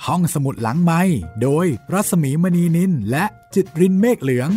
ห้องสมุดหลังไมค์โดยรัศมีมณีนินและจิตรินเมฆเหลือง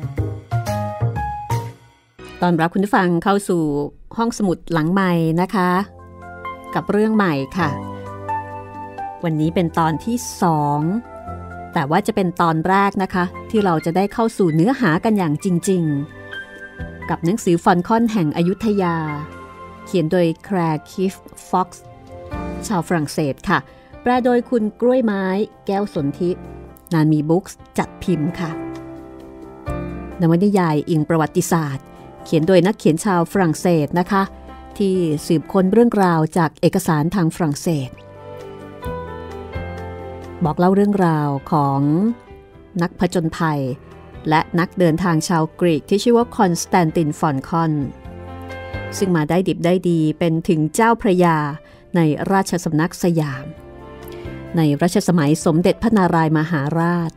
ตอนรับคุณผู้ฟังเข้าสู่ห้องสมุดหลังไมค์นะคะกับเรื่องใหม่ค่ะวันนี้เป็นตอนที่2แต่ว่าจะเป็นตอนแรกนะคะที่เราจะได้เข้าสู่เนื้อหากันอย่างจริงๆกับหนังสือฟอนคอนแห่งอยุธยาเขียนโดยแคลร์คิฟฟ็อกซ์ชาวฝรั่งเศสค่ะแปลโดยคุณกล้วยไม้แก้วสนธินานมีบุ๊กส์จัดพิมพ์ค่ะนวนิยายอิงประวัติศาสตร์เขียนโดยนักเขียนชาวฝรั่งเศสนะคะที่สืบค้นเรื่องราวจากเอกสารทางฝรั่งเศสบอกเล่าเรื่องราวของนักผจญภัยและนักเดินทางชาวกรีกที่ชื่อว่าคอนสแตนตินฟอนคอนซึ่งมาได้ดิบได้ดีเป็นถึงเจ้าพระยาในราชสำนักสยามในรัชสมัยสมเด็จพระนารายมหาราช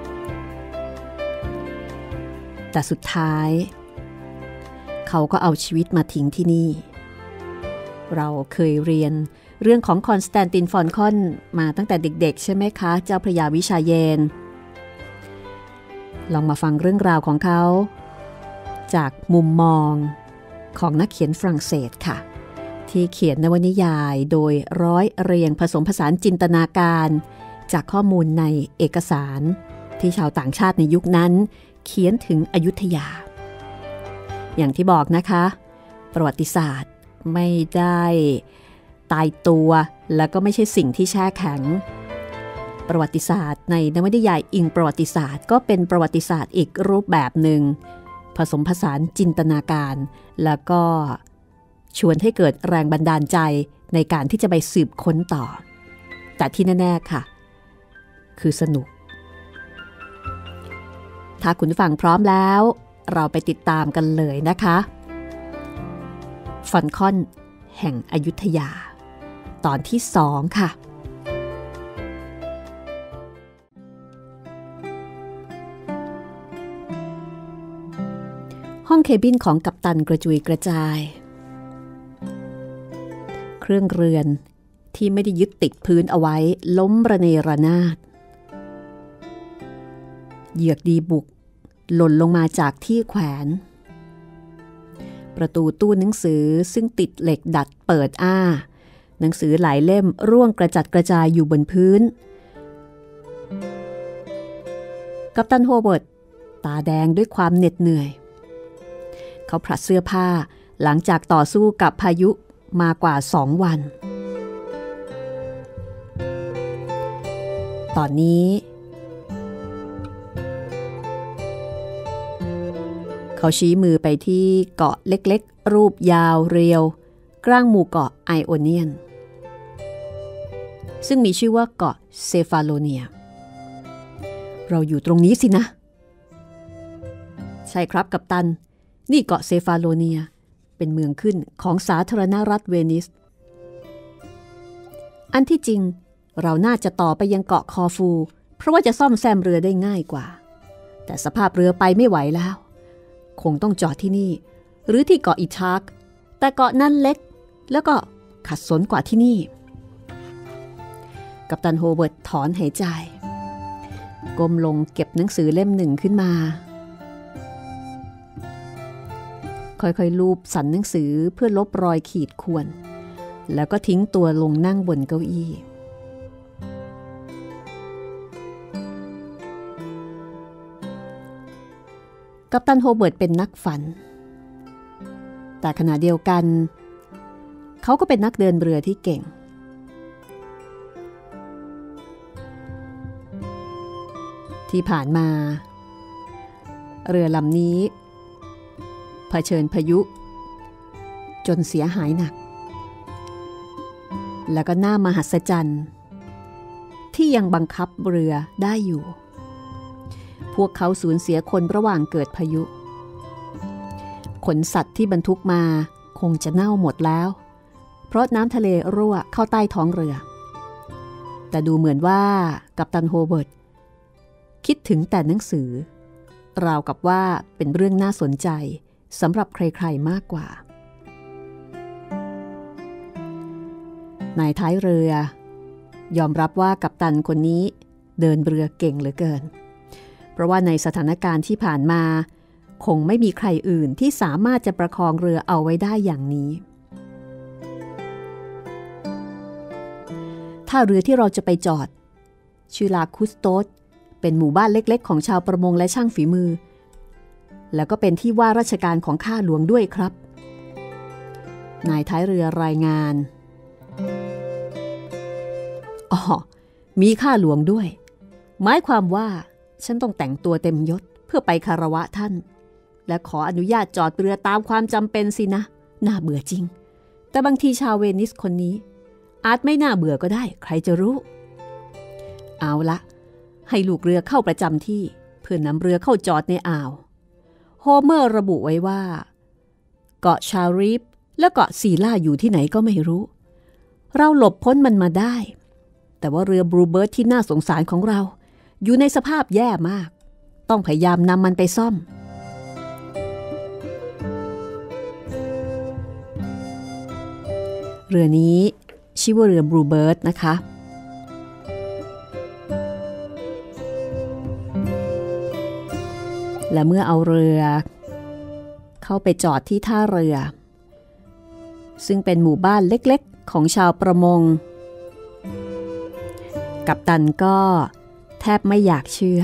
แต่สุดท้ายเขาก็เอาชีวิตมาทิ้งที่นี่เราเคยเรียนเรื่องของคอนสแตนตินฟอนคอนมาตั้งแต่เด็กๆใช่ไหมคะเจ้าพระยาวิชาเยนลองมาฟังเรื่องราวของเขาจากมุมมองของนักเขียนฝรั่งเศสค่ะที่เขียนนวนิยายโดยร้อยเรียงผสมผสานจินตนาการจากข้อมูลในเอกสารที่ชาวต่างชาติในยุคนั้นเขียนถึงอยุธยาอย่างที่บอกนะคะประวัติศาสตร์ไม่ได้ตายตัวแล้วก็ไม่ใช่สิ่งที่แช่แข็งประวัติศาสตร์ในนวนิยายอิงประวัติศาสตร์ก็เป็นประวัติศาสตร์อีกรูปแบบหนึ่งผสมผสานจินตนาการแล้วก็ชวนให้เกิดแรงบันดาลใจในการที่จะไปสืบค้นต่อแต่ที่แน่ๆค่ะคือสนุกถ้าคุณฟังพร้อมแล้วเราไปติดตามกันเลยนะคะฟอนคอนแห่งอยุธยาตอนที่2ค่ะห้องเคบินของกัปตันกระจุยกระจายเครื่องเรือนที่ไม่ได้ยึดติดพื้นเอาไว้ล้มระเนระนาดเหยือกดีบุกหล่นลงมาจากที่แขวนประตูตู้หนังสือซึ่งติดเหล็กดัดเปิดอ้าหนังสือหลายเล่มร่วงกระจัดกระจายอยู่บนพื้นกัปตันโฮเวิร์ดตาแดงด้วยความเหน็ดเหนื่อยเขาผลัดเสื้อผ้าหลังจากต่อสู้กับพายุมากว่า2 วันตอนนี้เขาชี้มือไปที่เกาะเล็กๆรูปยาวเรียวกลางหมู่เกาะไอโอเนียนซึ่งมีชื่อว่าเกาะเซฟาโลเนียเราอยู่ตรงนี้สินะใช่ครับกัปตันนี่เกาะเซฟาโลเนียเป็นเมืองขึ้นของสาธารณรัฐเวนิสอันที่จริงเราน่าจะต่อไปยังเกาะคอฟูเพราะว่าจะซ่อมแซมเรือได้ง่ายกว่าแต่สภาพเรือไปไม่ไหวแล้วคงต้องจอดที่นี่หรือที่เกาะอิทากแต่เกาะนั้นเล็กแล้วก็ขัดสนกว่าที่นี่กัปตันโฮเวิร์ดถอนหายใจก้มลงเก็บหนังสือเล่มหนึ่งขึ้นมาค่อยๆลูบสันหนังสือเพื่อลบรอยขีดข่วนแล้วก็ทิ้งตัวลงนั่งบนเก้าอี้กัปตันโฮเวิร์ดเป็นนักฝันแต่ขณะเดียวกันเขาก็เป็นนักเดินเรือที่เก่งที่ผ่านมาเรือลำนี้เผชิญพายุจนเสียหายหนักแล้วก็น่ามหัศจรรย์ที่ยังบังคับเรือได้อยู่พวกเขาสูญเสียคนระหว่างเกิดพายุขนสัตว์ที่บรรทุกมาคงจะเน่าหมดแล้วเพราะน้ำทะเลรั่วเข้าใต้ท้องเรือแต่ดูเหมือนว่ากัปตันโฮเวิร์ดคิดถึงแต่หนังสือราวกับว่าเป็นเรื่องน่าสนใจสำหรับใครๆมากกว่า นายท้ายเรือยอมรับว่ากัปตันคนนี้เดินเรือเก่งเหลือเกินเพราะว่าในสถานการณ์ที่ผ่านมาคงไม่มีใครอื่นที่สามารถจะประคองเรือเอาไว้ได้อย่างนี้ท่าเรือที่เราจะไปจอดชื่อลาคุสโตสเป็นหมู่บ้านเล็กๆของชาวประมงและช่างฝีมือแล้วก็เป็นที่ว่าราชการของข้าหลวงด้วยครับนายท้ายเรือรายงานอ๋อมีข้าหลวงด้วยหมายความว่าฉันต้องแต่งตัวเต็มยศเพื่อไปคารวะท่านและขออนุญาตจอดเรือตามความจำเป็นสินะน่าเบื่อจริงแต่บางทีชาวเวนิสคนนี้อาจไม่น่าเบื่อก็ได้ใครจะรู้เอาละให้ลูกเรือเข้าประจำที่เพื่อนำเรือเข้าจอดในอ่าวโฮเมอร์ระบุไว้ว่าเกาะชารีฟและเกาะซีล่าอยู่ที่ไหนก็ไม่รู้เราหลบพ้นมันมาได้แต่ว่าเรือบลูเบิร์ดที่น่าสงสารของเราอยู่ในสภาพแย่มากต้องพยายามนำมันไปซ่อมเรือนี้ชื่อว่าเรือบลูเบิร์ดนะคะและเมื่อเอาเรือเข้าไปจอดที่ท่าเรือซึ่งเป็นหมู่บ้านเล็กๆของชาวประมงกัปตันก็แทบไม่อยากเชื่อ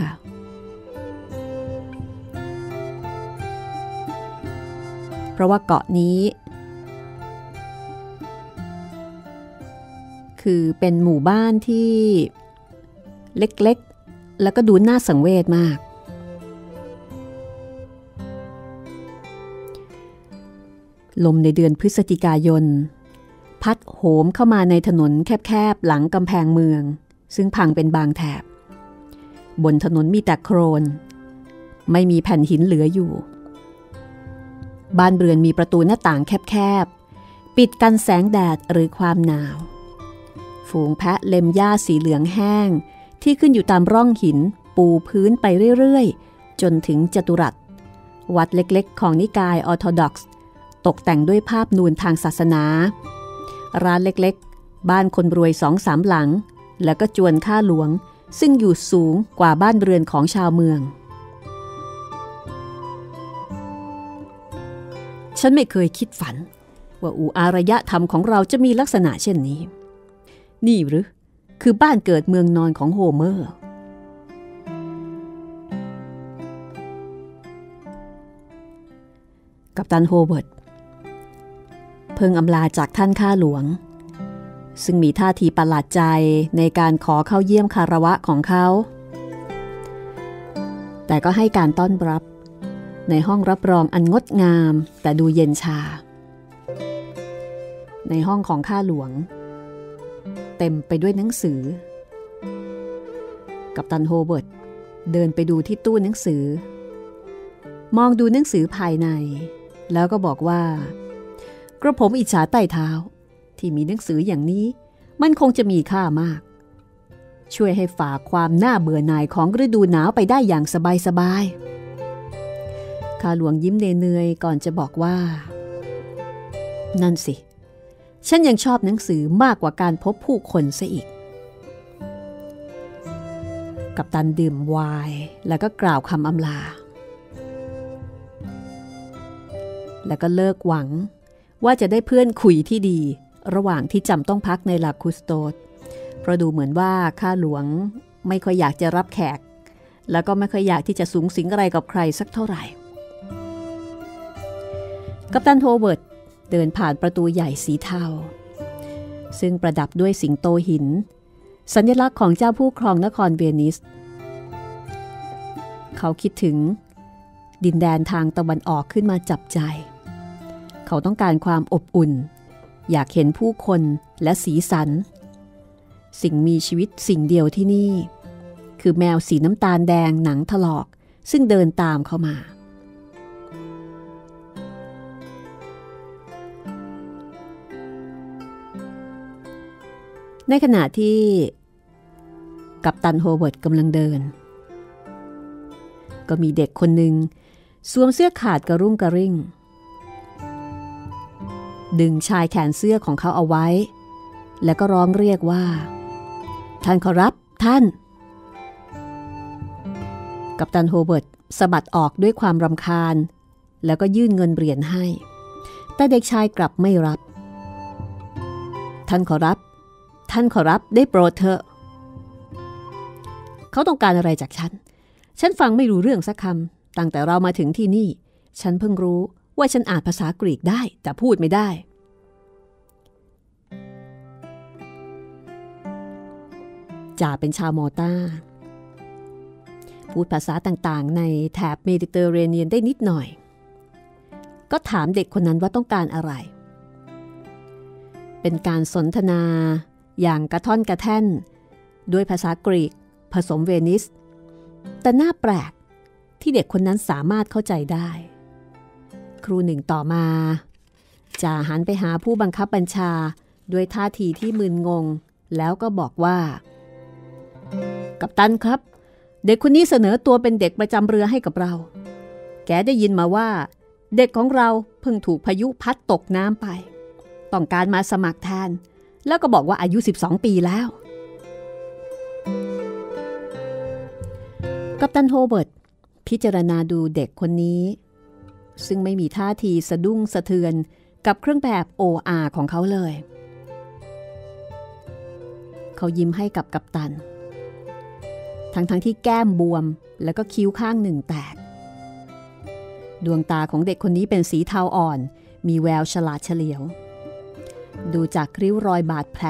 เพราะว่าเกาะนี้คือเป็นหมู่บ้านที่เล็กๆแล้วก็ดูน่าสังเวชมากลมในเดือนพฤศจิกายนพัดโหมเข้ามาในถนนแคบๆหลังกำแพงเมืองซึ่งพังเป็นบางแถบบนถนนมีแต่โคลนไม่มีแผ่นหินเหลืออยู่บ้านเรือนมีประตูหน้าต่างแคบๆปิดกันแสงแดดหรือความหนาวฝูงแพะเล็มหญ้าสีเหลืองแห้งที่ขึ้นอยู่ตามร่องหินปูพื้นไปเรื่อยๆจนถึงจัตุรัสวัดเล็กๆของนิกายออร์โธดอกซ์ตกแต่งด้วยภาพนูนทางศาสนาร้านเล็กๆบ้านคนรวย 2-3 หลังแล้วก็จวนข้าหลวงซึ่งอยู่สูงกว่าบ้านเรือนของชาวเมืองฉันไม่เคยคิดฝันว่าอู่อารยธรรมของเราจะมีลักษณะเช่นนี้นี่หรือคือบ้านเกิดเมืองนอนของโฮเมอร์กัปตันโฮเวิร์ดเพิ่งอำลาจากท่านข้าหลวงซึ่งมีท่าทีประหลาดใจในการขอเข้าเยี่ยมคารวะของเขาแต่ก็ให้การต้อนรับในห้องรับรองอันงดงามแต่ดูเย็นชาในห้องของข้าหลวงเต็มไปด้วยหนังสือกัปตันโฮเวิร์ดเดินไปดูที่ตู้หนังสือมองดูหนังสือภายในแล้วก็บอกว่ากระผมอิจฉาใต้เท้าที่มีหนังสืออย่างนี้มันคงจะมีค่ามากช่วยให้ฝ่าความน่าเบื่อหน่ายของฤดูหนาวไปได้อย่างสบายๆข้าหลวงยิ้มเนื่อยๆก่อนจะบอกว่านั่นสิฉันยังชอบหนังสือมากกว่าการพบผู้คนซะอีกกัปตันดื่มไวน์แล้วก็กล่าวคำอำลาแล้วก็เลิกหวังว่าจะได้เพื่อนคุยที่ดีระหว่างที่จำต้องพักในลาคุสโตสเพราะดูเหมือนว่าข้าหลวงไม่ค่อยอยากจะรับแขกแล้วก็ไม่ค่อยอยากที่จะสูงสิงอะไรกับใครสักเท่าไหร่กัปตันโฮเวิร์ดเดินผ่านประตูใหญ่สีเทาซึ่งประดับด้วยสิงโตหินสัญลักษณ์ของเจ้าผู้ครองนครเวนิสเขาคิดถึงดินแดนทางตะวันออกขึ้นมาจับใจเขาต้องการความอบอุ่นอยากเห็นผู้คนและสีสันสิ่งมีชีวิตสิ่งเดียวที่นี่คือแมวสีน้ำตาลแดงหนังถลอกซึ่งเดินตามเข้ามาในขณะที่กัปตันโฮเวิร์ดกำลังเดินก็มีเด็กคนหนึ่งสวมเสื้อขาดกระรุ่งกระริ่งดึงชายแขนเสื้อของเขาเอาไว้แล้วก็ร้องเรียกว่าท่านขอรับท่านกัปตันโฮเบิร์ตสะบัดออกด้วยความรำคาญแล้วก็ยื่นเงินเหรียญให้แต่เด็กชายกลับไม่รับท่านขอรับท่านขอรับได้โปรดเถอะเขาต้องการอะไรจากฉันฟังไม่รู้เรื่องสักคำตั้งแต่เรามาถึงที่นี่ฉันเพิ่งรู้ว่าฉันอ่านภาษากรีกได้แต่พูดไม่ได้จ่าเป็นชาวมอลตาพูดภาษาต่างๆในแถบเมดิเตอร์เรเนียนได้นิดหน่อยก็ถามเด็กคนนั้นว่าต้องการอะไรเป็นการสนทนาอย่างกระท่อนกระแท่นด้วยภาษากรีกผสมเวนิสแต่น่าแปลกที่เด็กคนนั้นสามารถเข้าใจได้ครูหนึ่งต่อมาจ่าหันไปหาผู้บังคับบัญชาด้วยท่าทีที่มึนงงแล้วก็บอกว่ากัปตันครับเด็กคนนี้เสนอตัวเป็นเด็กประจำเรือให้กับเราแกได้ยินมาว่าเด็กของเราเพิ่งถูกพายุพัดตกน้ำไปต้องการมาสมัครแทนแล้วก็บอกว่าอายุ12 ปีแล้วกัปตันโฮเบิร์ตพิจารณาดูเด็กคนนี้ซึ่งไม่มีท่าทีสะดุ้งสะเทือนกับเครื่องแบบ OR ของเขาเลยเขายิ้มให้กับกัปตันทั้งที่แก้มบวมแล้วก็คิ้วข้างหนึ่งแตกดวงตาของเด็กคนนี้เป็นสีเทาอ่อนมีแววฉลาดเฉลียวดูจากริ้วรอยบาดแผล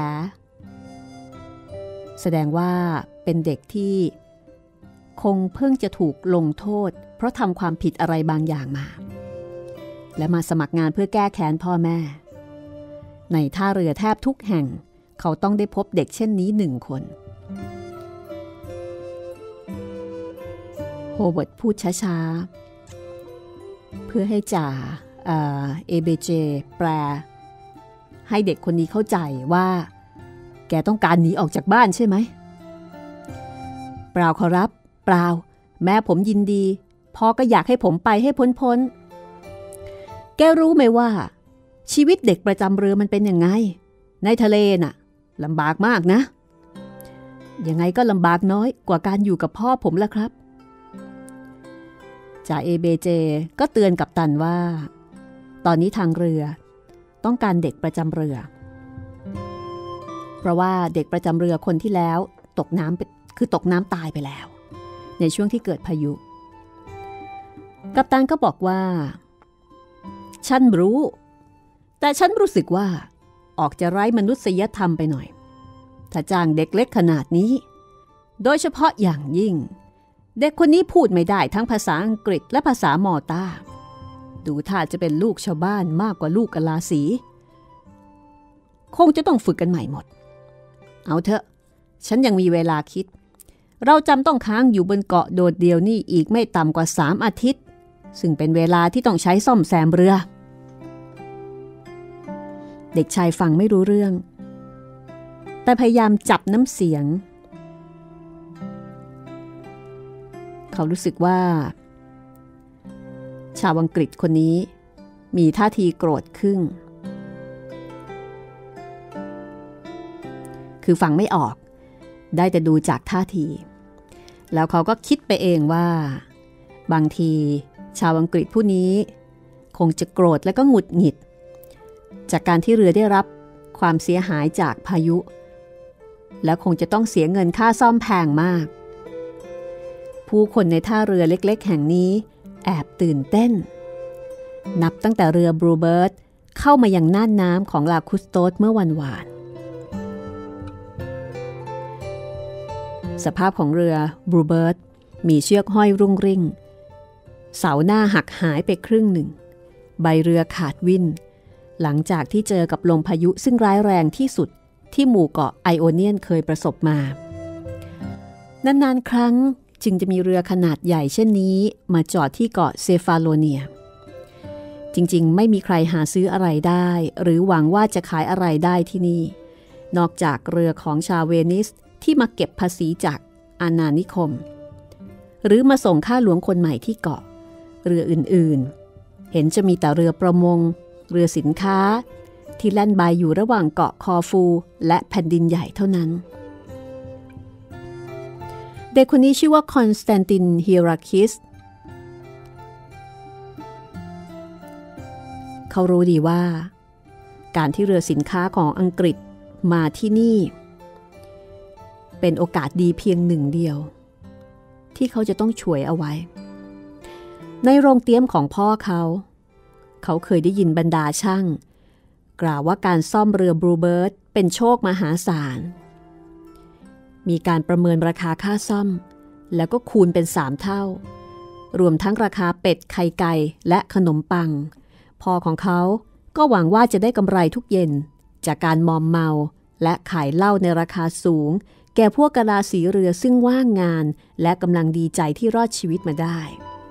แสดงว่าเป็นเด็กที่คงเพิ่งจะถูกลงโทษเพราะทำความผิดอะไรบางอย่างมาและมาสมัครงานเพื่อแก้แค้นพ่อแม่ในท่าเรือแทบทุกแห่งเขาต้องได้พบเด็กเช่นนี้1 คนโฮเวิร์ตพูดช้าๆเพื่อให้จ่าเอเบเจแปลให้เด็กคนนี้เข้าใจว่าแกต้องการหนีออกจากบ้านใช่ไหมเปล่าขอรับเปล่าแม่ผมยินดีพ่อก็อยากให้ผมไปให้พ้นแกรู้ไหมว่าชีวิตเด็กประจำเรือมันเป็นยังไงในทะเลน่ะลำบากมากนะยังไงก็ลำบากน้อยกว่าการอยู่กับพ่อผมละครับจ่าเอเบเจก็เตือนกัปตันว่าตอนนี้ทางเรือต้องการเด็กประจำเรือเพราะว่าเด็กประจำเรือคนที่แล้วตกน้ำตายไปแล้วในช่วงที่เกิดพายุกัปตันก็บอกว่าฉันรู้แต่ฉันรู้สึกว่าออกจะไร้มนุษยธรรมไปหน่อยถ้าจ้างเด็กเล็กขนาดนี้โดยเฉพาะอย่างยิ่งเด็กคนนี้พูดไม่ได้ทั้งภาษาอังกฤษและภาษามอลตาดูท่าจะเป็นลูกชาวบ้านมากกว่าลูกกะลาสีคงจะต้องฝึกกันใหม่หมดเอาเถอะฉันยังมีเวลาคิดเราจำต้องค้างอยู่บนเกาะโดดเดี่ยวนี่อีกไม่ต่ำกว่า3 อาทิตย์ซึ่งเป็นเวลาที่ต้องใช้ซ่อมแซมเรือเด็กชายฟังไม่รู้เรื่องแต่พยายามจับน้ำเสียงเขารู้สึกว่าชาวอังกฤษคนนี้มีท่าทีโกรธขึ้นคือฟังไม่ออกได้แต่ดูจากท่าทีแล้วเขาก็คิดไปเองว่าบางทีชาวอังกฤษผู้นี้คงจะโกรธและก็หงุดหงิดจากการที่เรือได้รับความเสียหายจากพายุและคงจะต้องเสียเงินค่าซ่อมแพงมากผู้คนในท่าเรือเล็กๆแห่งนี้แอบตื่นเต้นนับตั้งแต่เรือบลูเบิร์ดเข้ามายังน่านน้ำของลาคุสโตสเมื่อวันวานสภาพของเรือบลูเบิร์ดมีเชือกห้อยรุ่งริ่งเสาหน้าหักหายไปครึ่งหนึ่งใบเรือขาดวิ่นหลังจากที่เจอกับลมพายุซึ่งร้ายแรงที่สุดที่หมู่เกาะไอโอเนียนเคยประสบมานานๆครั้งจึงจะมีเรือขนาดใหญ่เช่นนี้มาจอดที่เกาะเซฟาโลเนียจริงๆไม่มีใครหาซื้ออะไรได้หรือหวังว่าจะขายอะไรได้ที่นี่นอกจากเรือของชาวเวนิสที่มาเก็บภาษีจากอาณานิคมหรือมาส่งข้าหลวงคนใหม่ที่เกาะเรืออื่นๆเห็นจะมีแต่เรือประมงเรือสินค้าที่แล่นบายอยู่ระหว่างเกาะคอฟูและแผ่นดินใหญ่เท่านั้นเด็กคนนี้ชื่อว่าคอนสแตนตินฮิราคิสเขารู้ดีว่าการที่เรือสินค้าของอังกฤษมาที่นี่เป็นโอกาสดีเพียงหนึ่งเดียวที่เขาจะต้องฉวยเอาไว้ในโรงเตี้ยมของพ่อเขาเคยได้ยินบรรดาช่างกล่าวว่าการซ่อมเรือบลูเบิร์ดเป็นโชคมหาศาลมีการประเมินราคาค่าซ่อมแล้วก็คูณเป็น3เท่ารวมทั้งราคาเป็ดไข่ไก่และขนมปังพ่อของเขาก็หวังว่าจะได้กำไรทุกเย็นจากการมอมเมาและขายเหล้าในราคาสูงแก่พวกกะลาสีเรือซึ่งว่างงานและกำลังดีใจที่รอดชีวิตมาได้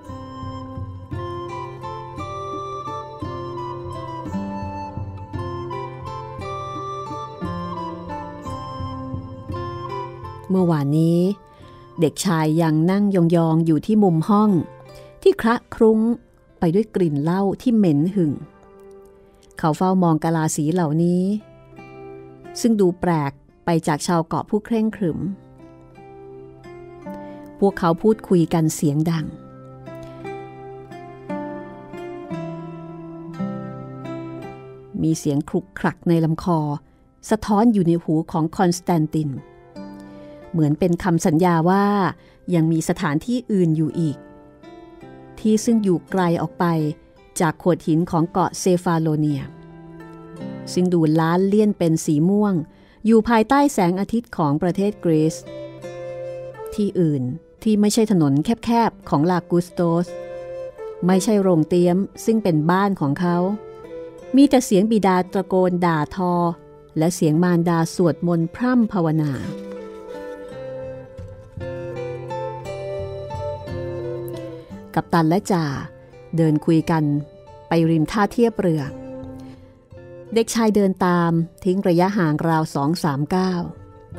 เมื่อวานนี้เด็กชายยังนั่งยองๆอยู่ที่มุมห้องที่คละคลุ้งไปด้วยกลิ่นเหล้าที่เหม็นหึ่งเขาเฝ้ามองกะลาสีเหล่านี้ซึ่งดูแปลกไปจากชาวเกาะผู้เคร่งขรึมพวกเขาพูดคุยกันเสียงดังมีเสียงครุกครักในลำคอสะท้อนอยู่ในหูของคอนสแตนตินเหมือนเป็นคำสัญญาว่ายังมีสถานที่อื่นอยู่อีกที่ซึ่งอยู่ไกลออกไปจากโขดหินของเกาะเซฟาโลเนียซึ่งดูล้านเลี่ยนเป็นสีม่วงอยู่ภายใต้แสงอาทิตย์ของประเทศกรีซที่อื่นที่ไม่ใช่ถนนแคบๆของลากุสโตสไม่ใช่โรงเตี้ยมซึ่งเป็นบ้านของเขามีแต่เสียงบิดาตะโกนด่าทอและเสียงมารดาสวดมนต์พร่ำภาวนากัปตันและจ่าเดินคุยกันไปริมท่าเทียบเรือเด็กชายเดินตามทิ้งระยะห่างราว 2-3 ก้าว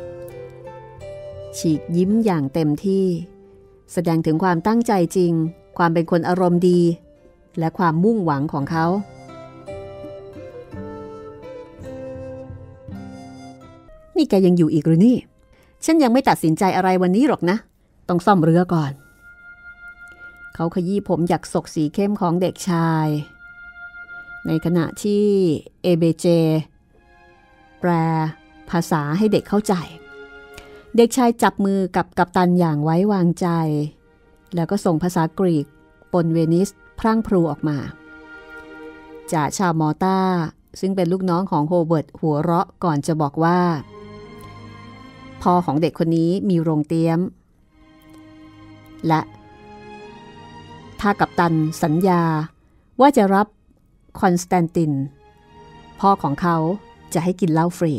ฉีกยิ้มอย่างเต็มที่แสดงถึงความตั้งใจจริงความเป็นคนอารมณ์ดีและความมุ่งหวังของเขานี่แกยังอยู่อีกหรือนี่ฉันยังไม่ตัดสินใจอะไรวันนี้หรอกนะต้องซ่อมเรือก่อนเขาขยี้ผมหยักศกสีเข้มของเด็กชายในขณะที่เอเบเจแปลภาษาให้เด็กเข้าใจเด็กชายจับมือกับกัปตันอย่างไว้วางใจแล้วก็ส่งภาษากรีกปนเวนิสพรั่งพรูออกมาจ่าชาวมอต้าซึ่งเป็นลูกน้องของโฮเวิร์ตหัวเราะก่อนจะบอกว่าพ่อของเด็กคนนี้มีโรงเตี้ยมและถ้ากัปตันสัญญาว่าจะรับคอนสแตนตินพ่อของเขาจะให้กินเหล้าฟรี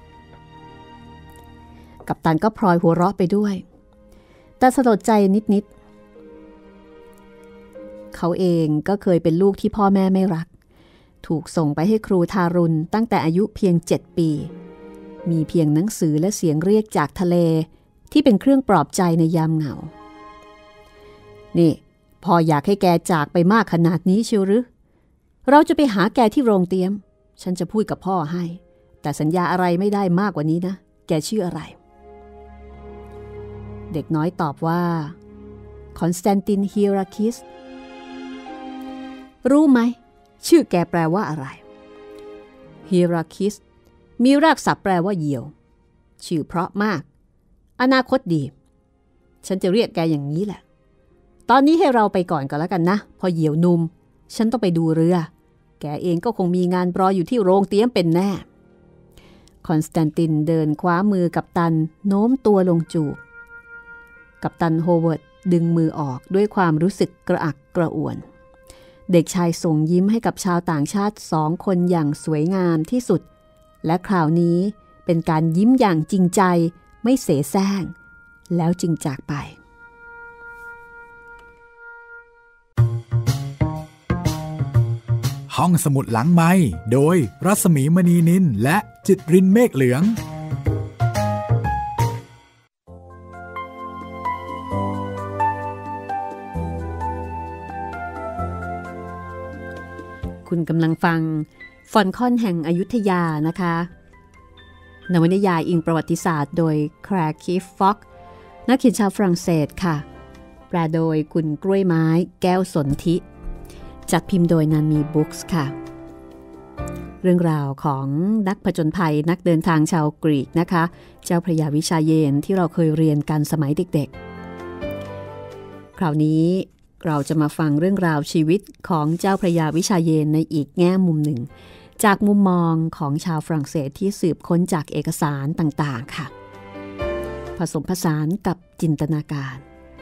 กัปตันก็พลอยหัวเราะไปด้วยแต่สลดใจนิดๆเขาเองก็เคยเป็นลูกที่พ่อแม่ไม่รักถูกส่งไปให้ครูทารุณตั้งแต่อายุเพียง7 ปีมีเพียงหนังสือและเสียงเรียกจากทะเลที่เป็นเครื่องปลอบใจในยามเหงานี่พ่ออยากให้แกจากไปมากขนาดนี้เชียวหรือเราจะไปหาแกที่โรงเตี้ยมฉันจะพูดกับพ่อให้แต่สัญญาอะไรไม่ได้มากกว่านี้นะแกชื่ออะไรเด็กน้อยตอบว่าคอนสแตนตินฮิราคิสรู้ไหมชื่อแกแปลว่าอะไรฮิราคิสมีรากศัพท์แปลว่าเหยี่ยวชื่อเพราะมากอนาคตดีฉันจะเรียกแกอย่างนี้แหละตอนนี้ให้เราไปก่อนก็แล้วกันนะพอเหยี่ยวนุ่มฉันต้องไปดูเรือแกเองก็คงมีงานรออยู่ที่โรงเตี้ยมเป็นแน่คอนสแตนตินเดินคว้ามือกัปตันโน้มตัวลงจูบกัปตันโฮเวิร์ดดึงมือออกด้วยความรู้สึกกระอักกระอ่วนเด็กชายส่งยิ้มให้กับชาวต่างชาติ2 คนอย่างสวยงามที่สุดและคราวนี้เป็นการยิ้มอย่างจริงใจไม่เสแสร้งแล้วจึงจากไปห้องสมุดหลังไมค์โดยรัศมีมณีนินและจิตรินเมฆเหลืองคุณกำลังฟังฟอนคอนแห่งอยุธยานะคะนวนิยายอิงประวัติศาสตร์โดยแคร์คีฟฟ็อกนักเขียนชาวฝรั่งเศสค่ะแปลโดยคุณกล้วยไม้แก้วสนธิจัดพิมพ์โดยนามีบุ๊กส์ค่ะเรื่องราวของนักผจญภัยนักเดินทางชาวกรีกนะคะเจ้าพระยาวิชาเยนที่เราเคยเรียนกันสมัยเด็กๆคราวนี้เราจะมาฟังเรื่องราวชีวิตของเจ้าพระยาวิชาเยนในอีกแง่มุมหนึ่งจากมุมมองของชาวฝรั่งเศสที่สืบค้นจากเอกสารต่างๆค่ะผสมผสานกับจินตนาการ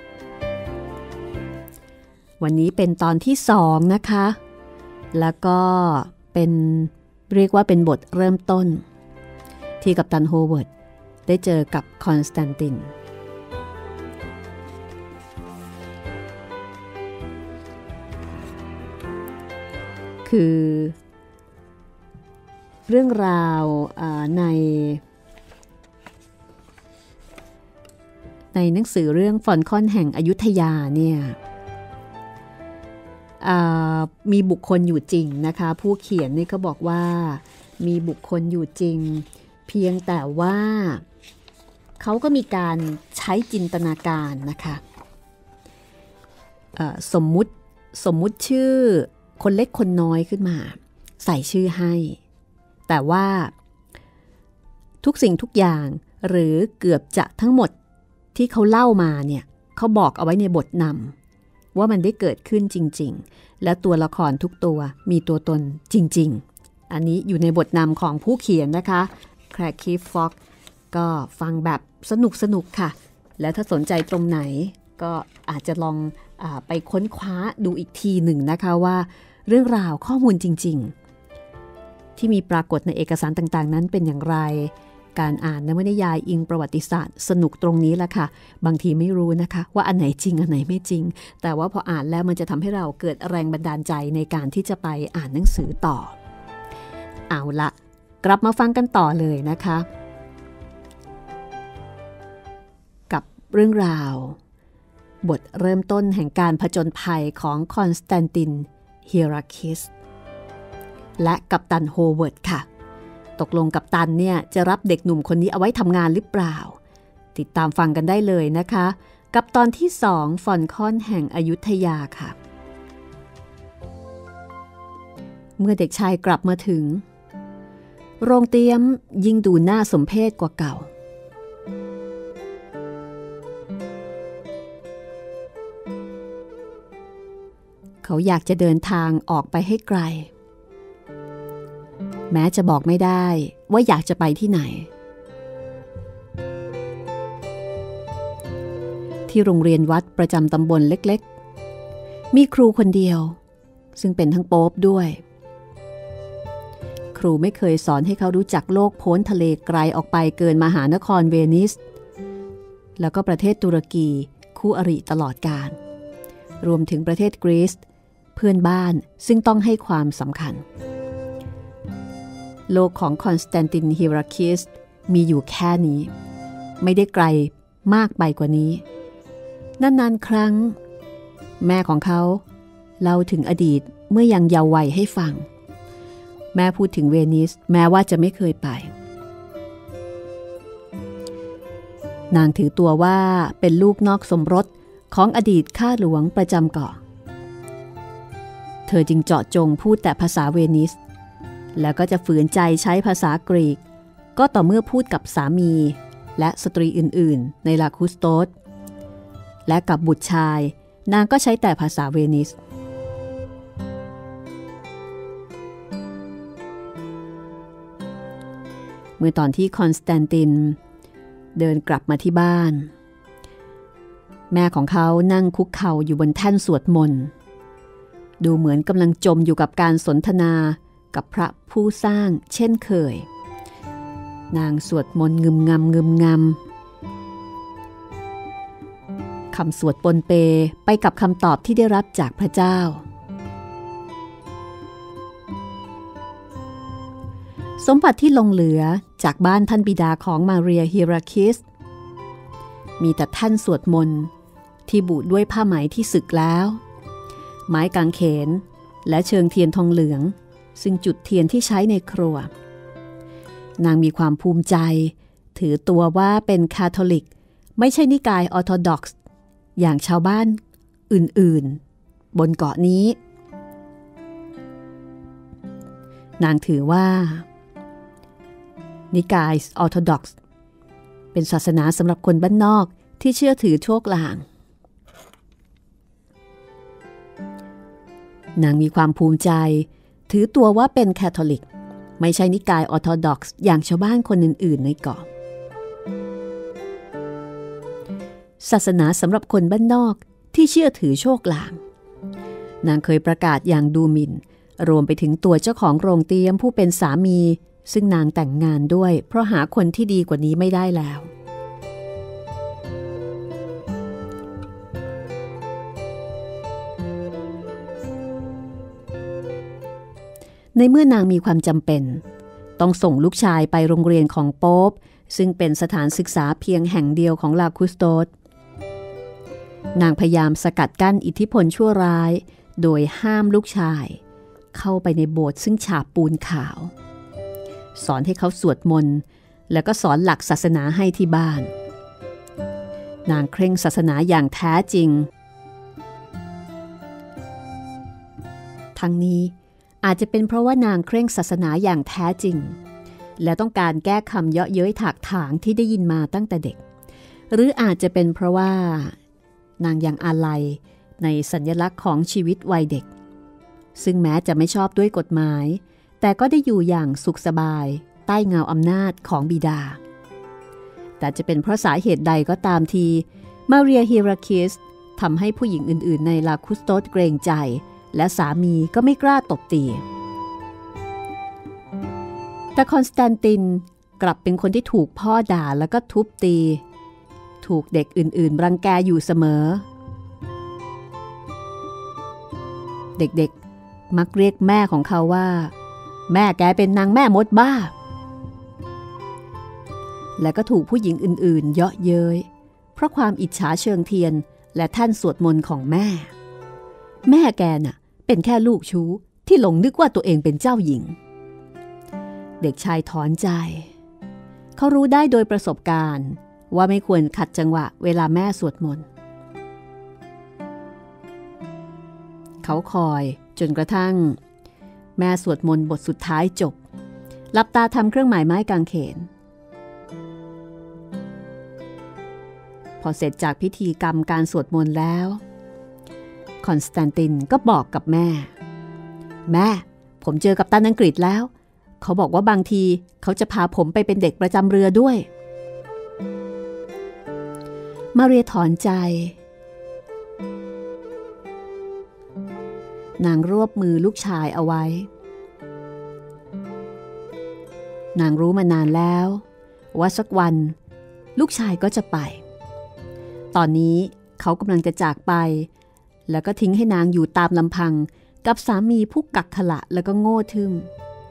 วันนี้เป็นตอนที่2นะคะแล้วก็เป็นเรียกว่าเป็นบทเริ่มต้นที่กัปตันโฮเวิร์ดได้เจอกับคอนสแตนตินคือเรื่องราวในหนังสือเรื่องฟอนคอนแห่งอยุธยาเนี่ยมีบุคคลอยู่จริงนะคะผู้เขียนนี่ก็บอกว่ามีบุคคลอยู่จริงเพียงแต่ว่าเขาก็มีการใช้จินตนาการนะคะสมมุติชื่อคนเล็กคนน้อยขึ้นมาใส่ชื่อให้แต่ว่าทุกสิ่งทุกอย่างหรือเกือบจะทั้งหมดที่เขาเล่ามาเนี่ยเขาบอกเอาไว้ในบทนำว่ามันได้เกิดขึ้นจริงๆและตัวละครทุกตัวมีตัวตนจริงๆอันนี้อยู่ในบทนำของผู้เขียนนะคะแคร์คีฟ็อกก็ฟังแบบสนุกค่ะและถ้าสนใจตรงไหนก็อาจจะลองไปค้นคว้าดูอีกทีหนึ่งนะคะว่าเรื่องราวข้อมูลจริงๆที่มีปรากฏในเอกสารต่างๆนั้นเป็นอย่างไรการอ่านนวนิยายอิงประวัติศาสตร์สนุกตรงนี้แหละค่ะบางทีไม่รู้นะคะว่าอันไหนจริงอันไหนไม่จริงแต่ว่าพออ่านแล้วมันจะทำให้เราเกิดแรงบันดาลใจในการที่จะไปอ่านหนังสือต่อเอาละกลับมาฟังกันต่อเลยนะคะกับเรื่องราวบทเริ่มต้นแห่งการผจญภัยของคอนสแตนตินฮิราคิสและกัปตันโฮเวิร์ดค่ะตกลงกัปตันเนี่ยจะรับเด็กหนุ่มคนนี้เอาไว้ทำงานหรือเปล่าติดตามฟังกันได้เลยนะคะกับตอนที่2ฟอนคอนแห่งอยุธยาค่ะเมื่อเด็กชายกลับมาถึงโรงเตรียมยิ่งดูน่าสมเพชกว่าเก่าเขาอยากจะเดินทางออกไปให้ไกลแม้จะบอกไม่ได้ว่าอยากจะไปที่ไหนที่โรงเรียนวัดประจำตำบลเล็กๆมีครูคนเดียวซึ่งเป็นทั้งโป๊ปด้วยครูไม่เคยสอนให้เขารู้จักโลกโพ้นทะเลไกลออกไปเกินมหานครเวนิสแล้วก็ประเทศตุรกีคู่อริตลอดกาลรวมถึงประเทศกรีซเพื่อนบ้านซึ่งต้องให้ความสำคัญโลกของคอนสแตนตินฮิราคิสมีอยู่แค่นี้ไม่ได้ไกลมากไปกว่านี้นานๆครั้งแม่ของเขาเล่าถึงอดีตเมื่อยังเยาว์วัยให้ฟังแม่พูดถึงเวนิสแม้ว่าจะไม่เคยไปนางถือตัวว่าเป็นลูกนอกสมรสของอดีตข้าหลวงประจำเกาะเธอจึงเจาะจงพูดแต่ภาษาเวนิสแล้วก็จะฝืนใจใช้ภาษากรีกก็ต่อเมื่อพูดกับสามีและสตรีอื่นๆในลาคุสโตสและกับบุตรชายนางก็ใช้แต่ภาษาเวนิสเมื่อตอนที่คอนสแตนตินเดินกลับมาที่บ้านแม่ของเขานั่งคุกเข่าอยู่บนแท่นสวดมนต์ดูเหมือนกำลังจมอยู่กับการสนทนากับพระผู้สร้างเช่นเคยนางสวดมนต์งึมงำคำสวดปนเปไปกับคำตอบที่ได้รับจากพระเจ้าสมบัติที่ลงเหลือจากบ้านท่านบิดาของมาเรียฮิราคิสมีแต่แท่นสวดมนต์ที่บุด้วยผ้าไหมที่สึกแล้วไม้กางเขนและเชิงเทียนทองเหลืองซึ่งจุดเทียนที่ใช้ในครัวนางมีความภูมิใจถือตัวว่าเป็นคาทอลิกไม่ใช่นิกายออร์โธดอกซ์อย่างชาวบ้านอื่นๆบนเกาะนี้นางถือว่านิกายออร์โธดอกซ์เป็นศาสนาสำหรับคนบ้านนอกที่เชื่อถือโชคลางนางมีความภูมิใจถือตัวว่าเป็นแคทอลิกไม่ใช่นิกายออร์โธดอกซ์อย่างชาวบ้านคนอื่นๆในเกาะศาสนาสำหรับคนบ้านนอกที่เชื่อถือโชคลางนางเคยประกาศอย่างดูหมิ่นรวมไปถึงตัวเจ้าของโรงเตรียมผู้เป็นสามีซึ่งนางแต่งงานด้วยเพราะหาคนที่ดีกว่านี้ไม่ได้แล้วในเมื่อนางมีความจำเป็นต้องส่งลูกชายไปโรงเรียนของโป๊ปซึ่งเป็นสถานศึกษาเพียงแห่งเดียวของลาคุสโตสนางพยายามสกัดกั้นอิทธิพลชั่วร้ายโดยห้ามลูกชายเข้าไปในโบสถ์ซึ่งฉาบปูนขาวสอนให้เขาสวดมนต์แล้วก็สอนหลักศาสนาให้ที่บ้านนางเคร่งศาสนาอย่างแท้จริงทั้งนี้อาจจะเป็นเพราะว่านางเคร่งศาสนาอย่างแท้จริงและต้องการแก้คำเยาะเย้ยถากถางที่ได้ยินมาตั้งแต่เด็กหรืออาจจะเป็นเพราะว่านางยังอาลัยในสัญลักษณ์ของชีวิตวัยเด็กซึ่งแม้จะไม่ชอบด้วยกฎหมายแต่ก็ได้อยู่อย่างสุขสบายใต้เงาอำนาจของบิดาแต่จะเป็นเพราะสาเหตุใดก็ตามทีมาเรียฮิราคิสทำให้ผู้หญิงอื่นๆในลาคุสโตสเกรงใจและสามีก็ไม่กล้าตบตีแต่คอนสแตนตินกลับเป็นคนที่ถูกพ่อด่าแล้วก็ทุบตีถูกเด็กอื่นๆรังแกอยู่เสมอเด็กๆมักเรียกแม่ของเขาว่าแม่แกเป็นนางแม่มดบ้าและก็ถูกผู้หญิงอื่นๆเยาะเย้ยเพราะความอิจฉาเชิงเทียนและท่านสวดมนต์ของแม่แกน่ะเป็นแค่ลูกชู้ที่หลงนึกว่าตัวเองเป็นเจ้าหญิงเด็กชายถอนใจเขารู้ได้โดยประสบการณ์ว่าไม่ควรขัดจังหวะเวลาแม่สวดมนต์เขาคอยจนกระทั่งแม่สวดมนต์บทสุดท้ายจบหลับตาทำเครื่องหมายไม้กางเขนพอเสร็จจากพิธีกรรมการสวดมนต์แล้วคอนสแตนตินก็บอกกับแม่ผมเจอกัปตันอังกฤษแล้วเขาบอกว่าบางทีเขาจะพาผมไปเป็นเด็กประจำเรือด้วยมาเรียถอนใจนางรวบมือลูกชายเอาไว้นางรู้มานานแล้วว่าสักวันลูกชายก็จะไปตอนนี้เขากำลังจะจากไปแล้วก็ทิ้งให้นางอยู่ตามลำพังกับสามีผู้กักขละแล้วก็โง่ทึ่ม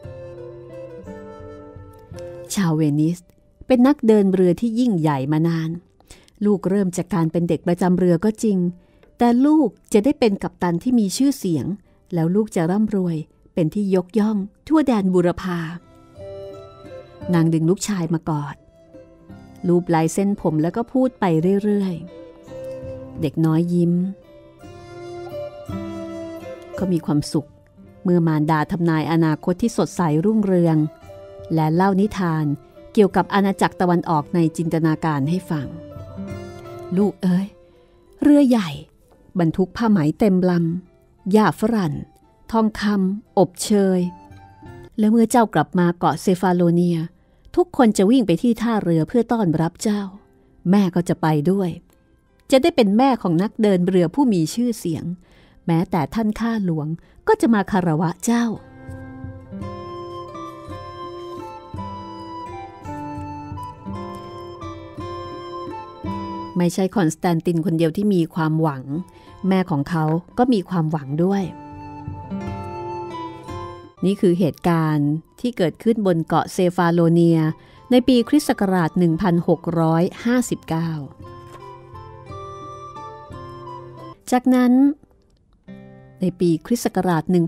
ชาวเวนิสเป็นนักเดินเรือที่ยิ่งใหญ่มานานลูกเริ่มจากการเป็นเด็กประจำเรือก็จริงแต่ลูกจะได้เป็นกัปตันที่มีชื่อเสียงแล้วลูกจะร่ำรวยเป็นที่ยกย่องทั่วแดนบูรพานางดึงลูกชายมากอดลูบไล้เส้นผมแล้วก็พูดไปเรื่อยๆเด็กน้อยยิ้มก็มีความสุขเมื่อมารดาทำนายอนาคตที่สดใสรุ่งเรืองและเล่านิทานเกี่ยวกับอาณาจักรตะวันออกในจินตนาการให้ฟังลูกเอ๋ยเรือใหญ่บรรทุกผ้าไหมเต็มลำหญ้าฝรั่งทองคำอบเชยและเมื่อเจ้ากลับมาเกาะเซฟาโลเนียทุกคนจะวิ่งไปที่ท่าเรือเพื่อต้อนรับเจ้าแม่ก็จะไปด้วยจะได้เป็นแม่ของนักเดินเรือผู้มีชื่อเสียงแม้แต่ท่านข้าหลวงก็จะมาคารวะเจ้าไม่ใช่คอนสแตนตินคนเดียวที่มีความหวังแม่ของเขาก็มีความหวังด้วยนี่คือเหตุการณ์ที่เกิดขึ้นบนเกาะเซฟาโลเนียในปีคริสต์ศักราช 1659 จากนั้นในปีคริสต์ศักราช 1667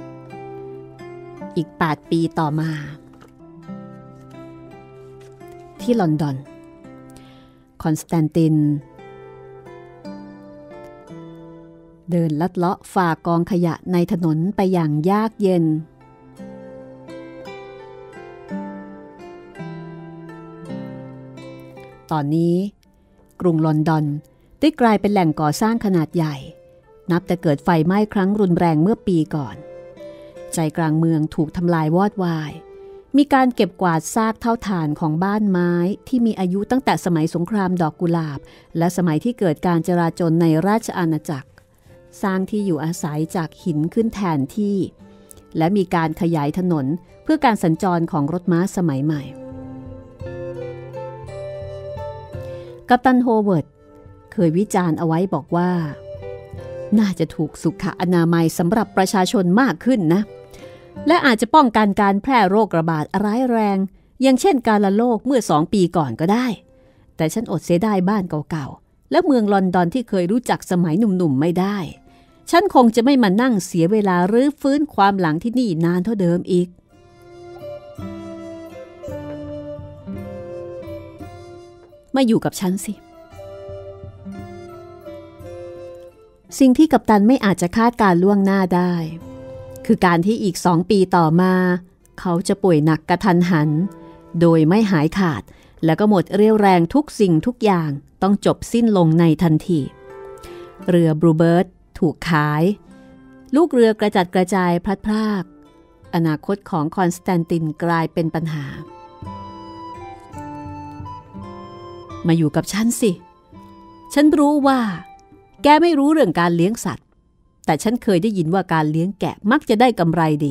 อีก 8 ปีต่อมาที่ลอนดอนคอนสแตนตินเดินลัดเลาะฝ่ากองขยะในถนนไปอย่างยากเย็นตอนนี้กรุงลอนดอนได้กลายเป็นแหล่งก่อสร้างขนาดใหญ่นับแต่เกิดไฟไหม้ครั้งรุนแรงเมื่อปีก่อนใจกลางเมืองถูกทำลายวอดวายมีการเก็บกวาดซากเท่าฐานของบ้านไม้ที่มีอายุตั้งแต่สมัยสงครามดอกกุหลาบและสมัยที่เกิดการจราจรในราชอาณาจักรสร้างที่อยู่อาศัยจากหินขึ้นแทนที่และมีการขยายถนนเพื่อการสัญจรของรถม้าสมัยใหม่กัปตันโฮเวิร์ดเคยวิจารณ์เอาไว้บอกว่าน่าจะถูกสุขอนามัยสำหรับประชาชนมากขึ้นนะและอาจจะป้องกันการแพร่โรคระบาดร้ายแรงอย่างเช่นกาฬโรคเมื่อ2 ปีก่อนก็ได้แต่ฉันอดเสียดายบ้านเก่าๆและเมืองลอนดอนที่เคยรู้จักสมัยหนุ่มๆไม่ได้ฉันคงจะไม่มานั่งเสียเวลารื้อฟื้นความหลังที่นี่นานเท่าเดิมอีกมาอยู่กับฉันสิสิ่งที่กัปตันไม่อาจจะคาดการล่วงหน้าได้คือการที่อีก2 ปีต่อมาเขาจะป่วยหนักกระทันหันโดยไม่หายขาดแล้วก็หมดเรี่ยวแรงทุกสิ่งทุกอย่างต้องจบสิ้นลงในทันทีเรือบลูเบิร์ดถูกขายลูกเรือกระจัดกระจายพลัดพรากอนาคตของคอนสแตนตินกลายเป็นปัญหามาอยู่กับฉันสิฉันรู้ว่าแกไม่รู้เรื่องการเลี้ยงสัตว์แต่ฉันเคยได้ยินว่าการเลี้ยงแกะมักจะได้กำไรดี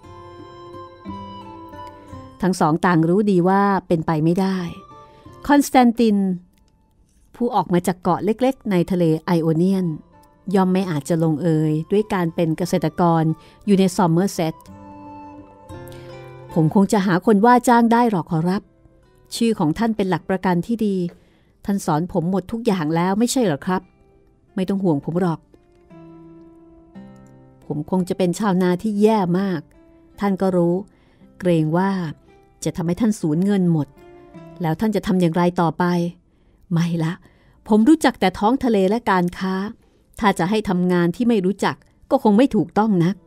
ทั้งสองต่างรู้ดีว่าเป็นไปไม่ได้คอนสแตนตินผู้ออกมาจากเกาะเล็กๆในทะเลไอโอเนียนย่อมไม่อาจจะลงเอยด้วยการเป็นเกษตรกรอยู่ในซอมเมอร์เซตผมคงจะหาคนว่าจ้างได้หรอกขอรับชื่อของท่านเป็นหลักประกันที่ดีท่านสอนผมหมดทุกอย่างแล้วไม่ใช่หรอครับไม่ต้องห่วงผมหรอกผมคงจะเป็นชาวนาที่แย่มากท่านก็รู้เกรงว่าจะทำให้ท่านสูญเงินหมดแล้วท่านจะทำอย่างไรต่อไปไม่ละผมรู้จักแต่ท้องทะเลและการค้าถ้าจะให้ทำงานที่ไม่รู้จักก็คงไม่ถูกต้องนัก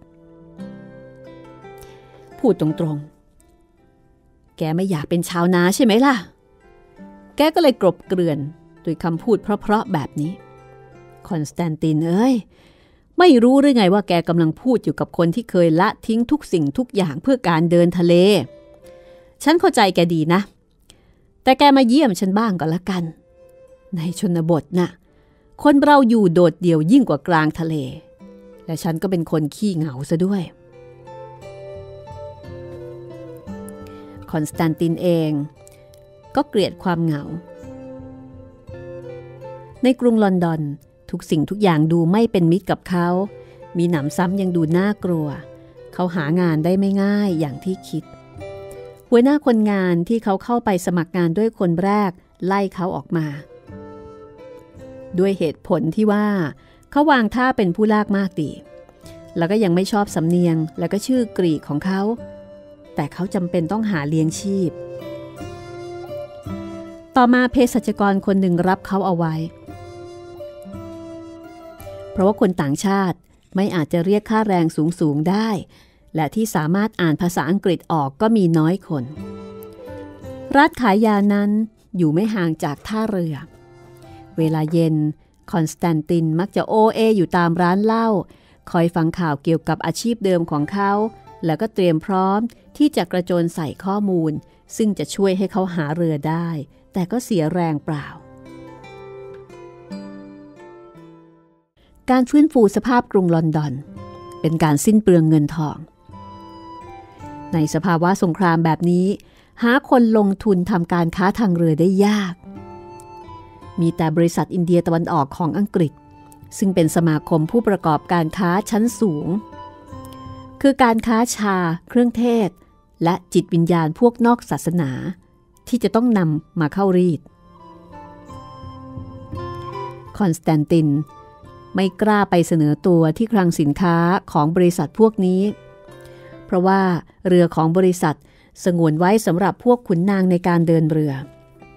พูดตรงๆแกไม่อยากเป็นชาวนาใช่ไหมล่ะแกก็เลยกลบเกลื่อนด้วยคำพูดเพราะๆแบบนี้คอนสแตนตินเอ้ยไม่รู้หรือไงว่าแกกำลังพูดอยู่กับคนที่เคยละทิ้งทุกสิ่งทุกอย่างเพื่อการเดินทะเลฉันเข้าใจแกดีนะแต่แกมาเยี่ยมฉันบ้างก็แล้วกันในชนบทน่ะคนเราอยู่โดดเดี่ยวยิ่งกว่ากลางทะเลและฉันก็เป็นคนขี้เหงาซะด้วยคอนสแตนตินเองก็เกลียดความเหงาในกรุงลอนดอนทุกสิ่งทุกอย่างดูไม่เป็นมิตรกับเขามีหนำซ้ำยังดูน่ากลัวเขาหางานได้ไม่ง่ายอย่างที่คิดหัวหน้าคนงานที่เขาเข้าไปสมัครงานด้วยคนแรกไล่เขาออกมาด้วยเหตุผลที่ว่าเขาวางท่าเป็นผู้ลากมากดีแล้วก็ยังไม่ชอบสำเนียงแล้วก็ชื่อกรีกของเขาแต่เขาจำเป็นต้องหาเลี้ยงชีพต่อมาเภสัชกรคนหนึ่งรับเขาเอาไว้เพราะว่าคนต่างชาติไม่อาจจะเรียกค่าแรงสูงได้และที่สามารถอ่านภาษาอังกฤษออกก็มีน้อยคนร้านขายยานั้นอยู่ไม่ห่างจากท่าเรือเวลาเย็นคอนสแตนตินมักจะโอเออยู่ตามร้านเหล้าคอยฟังข่าวเกี่ยวกับอาชีพเดิมของเขาแล้วก็เตรียมพร้อมที่จะกระโจนใส่ข้อมูลซึ่งจะช่วยให้เขาหาเรือได้แต่ก็เสียแรงเปล่าการฟื้นฟูสภาพกรุงลอนดอนเป็นการสิ้นเปลืองเงินทองในสภาวะสงครามแบบนี้หาคนลงทุนทำการค้าทางเรือได้ยากมีแต่บริษัทอินเดียตะวันออกของอังกฤษซึ่งเป็นสมาคมผู้ประกอบการค้าชั้นสูงคือการค้าชาเครื่องเทศและจิตวิญญาณพวกนอกศาสนาที่จะต้องนำมาเข้ารีดคอนสแตนตินไม่กล้าไปเสนอตัวที่คลังสินค้าของบริษัทพวกนี้เพราะว่าเรือของบริษัทสงวนไว้สำหรับพวกขุนนางในการเดินเรือ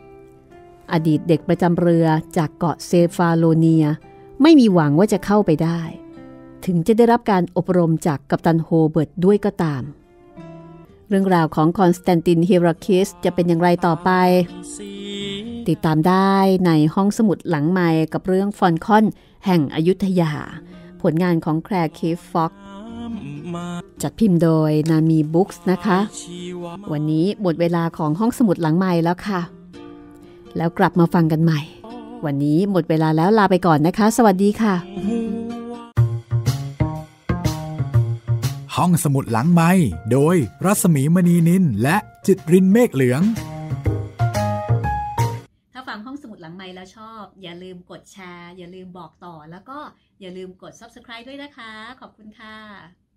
อดีตเด็กประจำเรือจากเกาะเซฟาโลเนียไม่มีหวังว่าจะเข้าไปได้ถึงจะได้รับการอบรมจากกัปตันโฮเบิร์ตด้วยก็ตามเรื่องราวของคอนสแตนตินฮิราคิสจะเป็นอย่างไรต่อไปติดตามได้ในห้องสมุดหลังไมค์กับเรื่องฟอนคอนแห่งอยุธยาผลงานของแคลร์คีฟฟ็อกจัดพิมพ์โดยนามีบุ๊กส์นะคะวันนี้หมดเวลาของห้องสมุดหลังไมค์แล้วค่ะแล้วกลับมาฟังกันใหม่วันนี้หมดเวลาแล้วลาไปก่อนนะคะสวัสดีค่ะห้องสมุดหลังไมค์โดยรัศมีมณีนินและจิตรินเมฆเหลืองถ้าฟังห้องสมุดหลังไมค์แล้วชอบอย่าลืมกดแชร์อย่าลืมบอกต่อแล้วก็อย่าลืมกด Subscribe ด้วยนะคะขอบคุณค่ะ